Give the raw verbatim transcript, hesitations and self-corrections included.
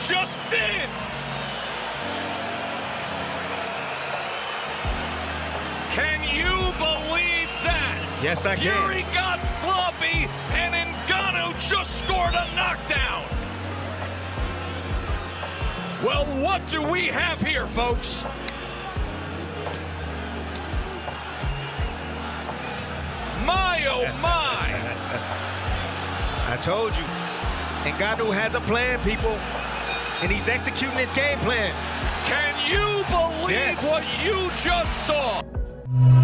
just did! Can you believe that? Yes, I can. Fury got sloppy, and Ngannou just scored a knockdown. Well, what do we have here, folks? My, oh my! I told you, Ngannou has a plan, people, and he's executing his game plan. Can you believe Yes. what you just saw?